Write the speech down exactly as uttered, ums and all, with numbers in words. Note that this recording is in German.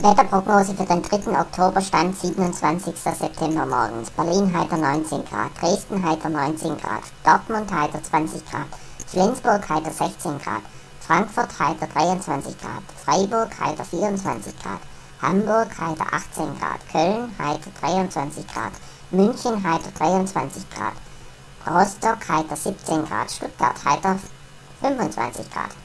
Wetterprognose für den dritten Oktober, Stand siebenundzwanzigster September morgens. Berlin heiter neunzehn Grad, Dresden heiter neunzehn Grad, Dortmund heiter zwanzig Grad, Flensburg heiter sechzehn Grad, Frankfurt heiter dreiundzwanzig Grad, Freiburg heiter vierundzwanzig Grad, Hamburg heiter achtzehn Grad, Köln heiter dreiundzwanzig Grad, München heiter dreiundzwanzig Grad, Rostock heiter siebzehn Grad, Stuttgart heiter fünfundzwanzig Grad.